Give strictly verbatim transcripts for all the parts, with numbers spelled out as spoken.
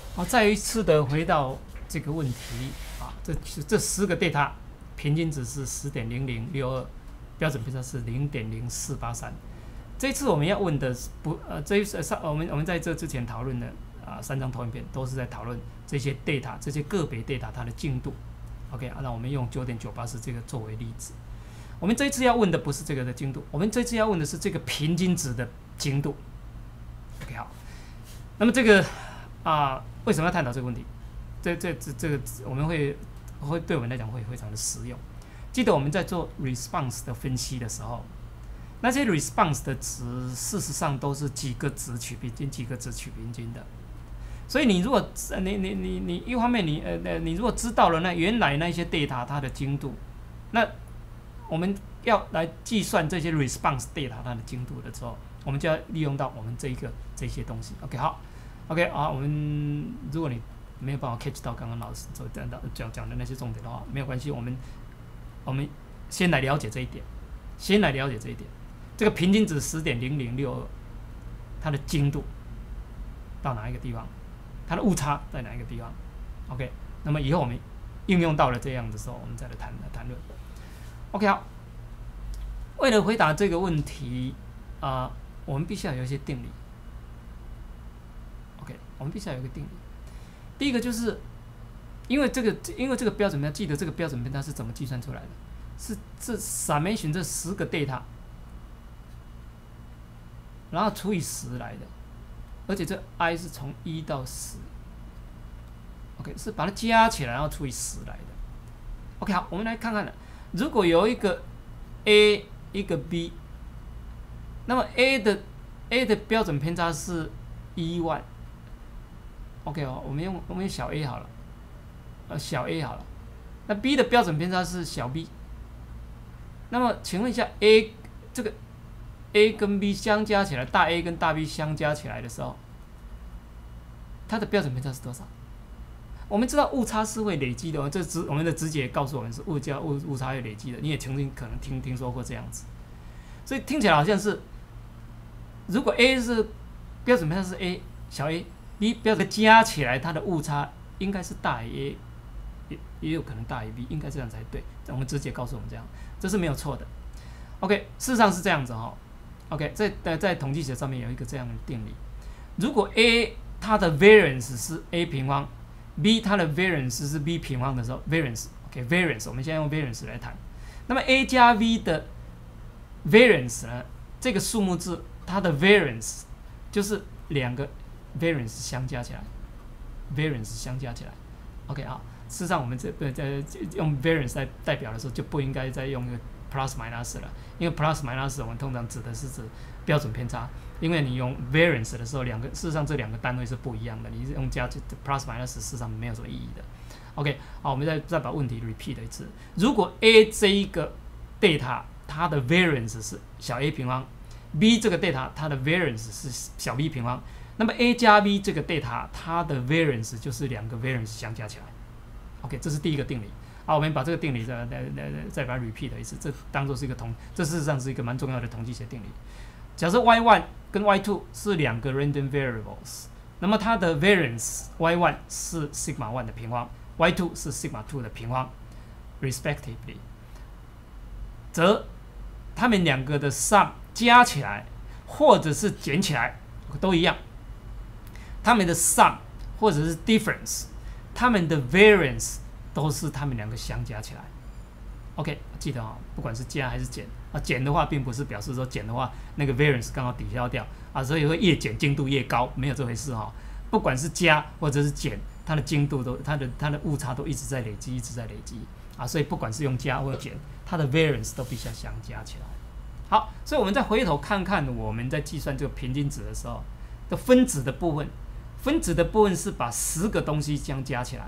好，再一次的回到这个问题啊，这这十个 data 平均值是十点零零六二，标准偏差是零点零四八三。这次我们要问的不呃，这一次上我们我们在这之前讨论的啊三张投影片都是在讨论这些 data 这些个别 data 它的精度。OK 啊，那我们用九点九八四这个作为例子。我们这一次要问的不是这个的精度，我们这次要问的是这个平均值的精度。OK 好，那么这个啊，为什么要探讨这个问题？这这这这个我们会会对我们来讲会非常的实用。记得我们在做 response 的分析的时候，那些 response 的值事实上都是几个值取平均，几个值取平均的。所以你如果你你你你一方面你呃呃你如果知道了那原来那些 data 它的精度，那我们要来计算这些 response data 它的精度的时候，我们就要利用到我们这一个这些东西。OK 好 ，OK 啊，我们如果你没有办法 catch 到刚刚老师讲讲的那些重点的话，没有关系，我们我们先来了解这一点，先来了解这一点。这个平均值十点零零六二，它的精度到哪一个地方？它的误差在哪一个地方 ？OK， 那么以后我们应用到了这样的时候，我们再来谈来谈论。OK 好，为了回答这个问题啊、呃，我们必须要有一些定理。OK， 我们必须要有一个定理。第一个就是，因为这个，因为这个标准偏差，记得这个标准偏差是怎么计算出来的？是这 summation 这十个 data， 然后除以十来的，而且这 i 是从一到十。OK， 是把它加起来，然后除以十来的。OK， 好，我们来看看了。如果有一个 A 一个 B， 那么 A 的 A 的标准偏差是一万。OK 哦，我们用我们用小 a 好了，呃小 a 好了。那 B 的标准偏差是小 b。那么请问一下 ，A 这个 A 跟 B 相加起来，大 A 跟大 B 相加起来的时候，它的标准偏差是多少？我们知道误差是会累积的，这直我们的直觉告诉我们是误差误误差会累积的。你也曾经可能听听说过这样子，所以听起来好像是，如果 A 是标准偏差是 A 小 A。B 标准加起来，它的误差应该是大于 A， 也也有可能大于 B， 应该这样才对。我们直接告诉我们这样，这是没有错的。OK， 事实上是这样子哈。OK， 在在统计学上面有一个这样的定理：如果 A 它的 variance 是 A 平方 ，B 它的 variance 是 B 平方的时候 ，variance，OK，variance，、okay, 我们现在用 variance 来谈。那么 A 加 V 的 variance 呢？这个数目字它的 variance 就是两个。variance 相加起来 ，variance 相加起来 ，OK 啊。事实上，我们这在用 variance 来代表的时候，就不应该再用一个 plus minus 了，因为 plus minus 我们通常指的是指标准偏差。因为你用 variance 的时候，两个事实上这两个单位是不一样的，你用加 plus minus 事实上没有什么意义的。OK， 好，我们再再把问题 repeat 一次。如果 A 这一个 data 它的 variance 是小 a 平方 ，B 这个 data 它的 variance 是小 b 平方。那么 A 加 B 这个 data 它的 variance 就是两个 variance 相加起来 ，OK， 这是第一个定理。好，我们把这个定理再再再再把它 repeat 一次，这当做是一个统，这事实上是一个蛮重要的统计学定理。假设 Y 一 跟 Y 二 是两个 random variables， 那么它的 variance Y 一 是 sigma 一 的平方 ，Y 二 是 sigma 二的平方 ，respectively， 则它们两个的 sum 加起来或者是减起来都一样。他们的 sum 或者是 difference， 他们的 variance 都是他们两个相加起来。OK， 记得啊、哦，不管是加还是减啊，减的话并不是表示说减的话那个 variance 刚好抵消掉啊，所以会越减精度越高，没有这回事哈、哦。不管是加或者是减，它的精度都它的它的误差都一直在累积，一直在累积啊，所以不管是用加或减，它的 variance 都必须要相加起来。好，所以我们再回头看看我们在计算这个平均值的时候的分子的部分。分子的部分是把十个东西相加起来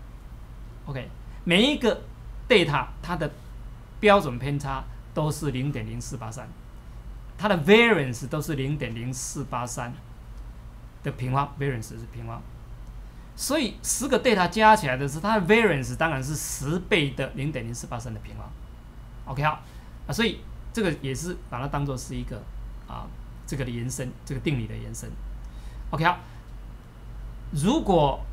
，OK， 每一个 data 它的标准偏差都是 零点零四八三， 它的 variance 都是 零点零四八三 的平方 ，variance 是平方，所以十个 data 加起来的是它的 variance 当然是十倍的 零点零四八三 的平方 ，OK 好啊，所以这个也是把它当做是一个啊这个的延伸，这个定理的延伸 ，OK 好。如果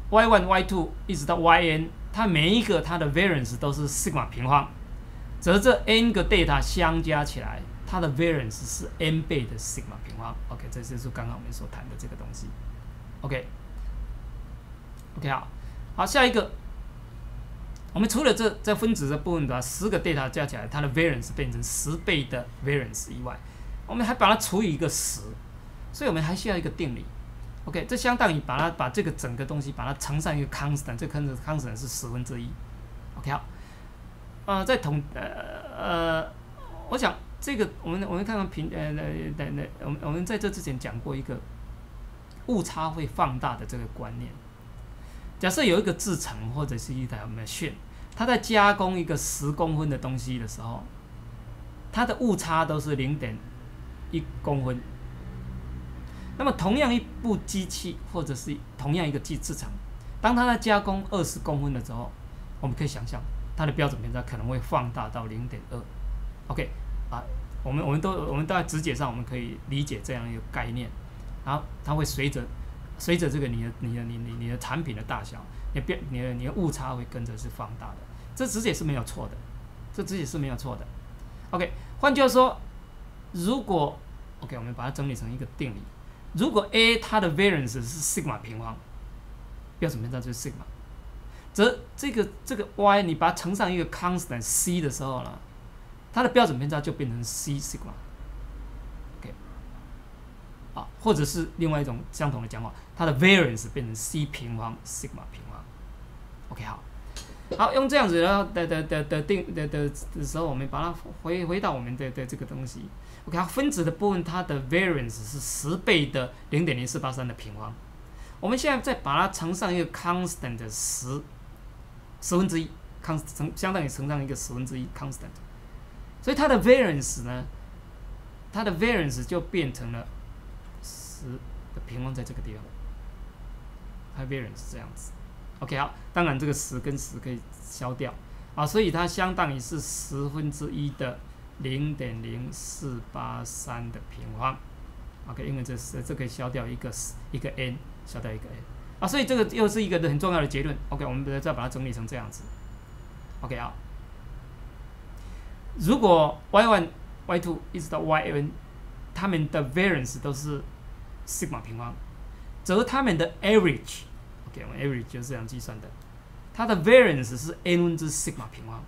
y one y two 一直到 yn， 它每一个它的 variance 都是 sigma 平方，则这 n 个 data 相加起来，它的 variance 是 n 倍的 sigma 平方。OK， 这就是刚刚我们所谈的这个东西。OK，OK、okay. okay, 好，好，下一个，我们除了这这分子的部分把十个 data 加起来，它的 variance 变成十倍的 variance 以外，我们还把它除以一个十，所以我们还需要一个定理。OK， 这相当于把它把这个整个东西把它乘上一个 constant， 这个 constant 是十分之一。OK， 好，呃，在统呃呃，我想这个我们我们看看平呃呃呃我们我们在这之前讲过一个误差会放大的这个观念。假设有一个制程或者是一台 machine， 它在加工一个十公分的东西的时候，它的误差都是零点一公分。那么同样一部机器或者是同样一个制程，当它在加工二十公分的时候，我们可以想象它的标准偏差可能会放大到零点二。OK， 啊，我们我们都我们在直觉上我们可以理解这样一个概念，然后它会随着随着这个你的你的你你你的产品的大小，你变你的你的误差会跟着是放大的，这直觉是没有错的，这直觉是没有错的。OK， 换句话说，如果 OK， 我们把它整理成一个定理。如果 A 它的 variance 是 sigma 平方，标准偏差就是 sigma， 则这个这个 y 你把它乘上一个 constant c 的时候呢，它的标准偏差就变成 c sigma。OK， 啊，或者是另外一种相同的讲法，它的 variance 变成 c 平方 sigma 平方。OK， 好，好，用这样子的的的的的定的的的时候，我们把它回回到我们的的这个东西。OK， 它分子的部分，它的 variance 是十倍的零点零四八三的平方。我们现在再把它乘上一个 constant 的十十分之一 ，constant 相当于乘上一个十分之一 constant， 所以它的 variance 呢，它的 variance 就变成了十的平方在这个地方，它的 variance 是这样子。OK， 好，当然这个十跟十可以消掉啊，所以它相当于是十分之一的。零点零四八三的平方 ，OK， 因为这是这可以消掉一个一个 n， 消掉一个 n， 啊，所以这个又是一个很重要的结论。OK， 我们再把它整理成这样子。OK 啊，如果 y one、y two 一直到 yn， 它们的 variance 都是 sigma 平方，则它们的 average，OK， 我们 average 就是这样计算的，它的 variance 是 n 分之 sigma 平方。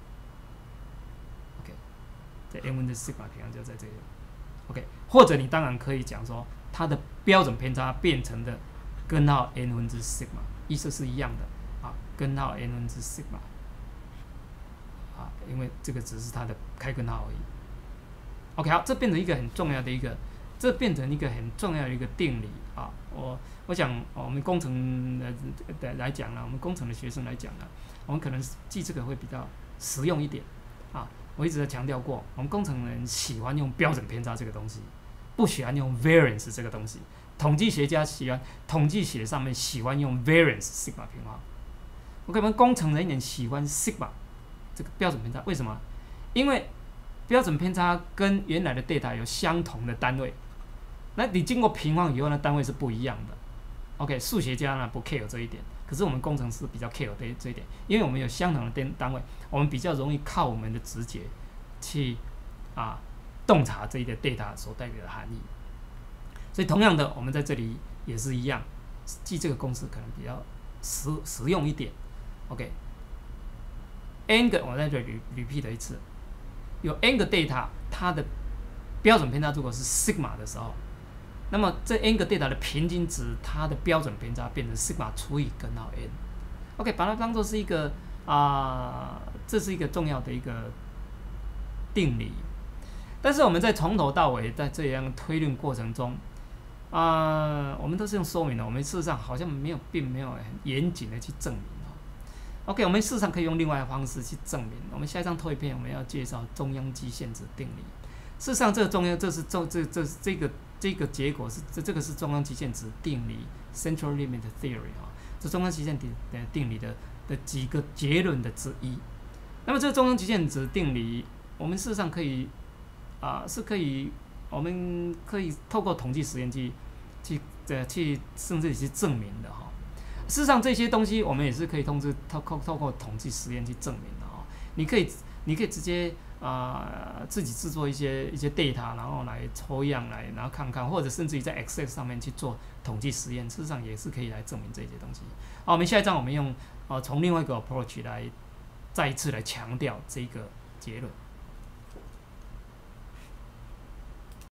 这 n 分之 sigma 平方就在这里 ，OK， 或者你当然可以讲说，它的标准偏差变成的根号 n 分之 sigma， 意思是一样的啊，根号 n 分之 sigma， 啊，因为这个只是它的开根号而已。OK， 好，这变成一个很重要的一个，这变成一个很重要的一个定理啊。我我想我们工程的来讲呢，我们工程的学生来讲呢，我们可能记这个会比较实用一点啊。我一直在强调过，我们工程人喜欢用标准偏差这个东西，不喜欢用 variance 这个东西。统计学家喜欢统计学上面喜欢用 variance sigma 平方。OK， 我们工程人员喜欢 sigma 这个标准偏差，为什么？因为标准偏差跟原来的 data 有相同的单位，那你经过平方以后呢，单位是不一样的。OK， 数学家呢不 care 这一点。可是我们工程师比较 care 的这一点，因为我们有相同的单位，我们比较容易靠我们的直觉去啊洞察这一个 data 所代表的含义。所以同样的，我们在这里也是一样，记这个公式可能比较实实用一点。OK，n 个我在这里 repeat 一次，有 n 个 data， 它的标准偏差如果是 sigma 的时候。那么这 n 个 data 的平均值，它的标准偏差变成 sigma 除以根号 n。OK， 把它当做是一个啊、呃，这是一个重要的一个定理。但是我们在从头到尾在这样推论过程中，啊、呃，我们都是用说明的，我们事实上好像没有，并没有很严谨的去证明。OK， 我们事实上可以用另外的方式去证明。我们下一张拓片我们要介绍中央极限值定理。事实上，这个中央，这是这这这这个。这个结果是这这个是中央极限值定理 （Central Limit Theory） 啊，这中央极限的定理的的几个结论的之一。那么这个中央极限值定理，我们事实上可以啊、呃、是可以，我们可以透过统计实验去去呃去甚至去证明的哈。 事实上，这些东西我们也是可以通知透透透过统计实验去证明的哦。你可以你可以直接啊、呃、自己制作一些一些 data， 然后来抽样来，然后看看，或者甚至于在 Excel 上面去做统计实验，事实上也是可以来证明这些东西。好，我们下一章我们用呃从另外一个 approach 来再一次来强调这个结论。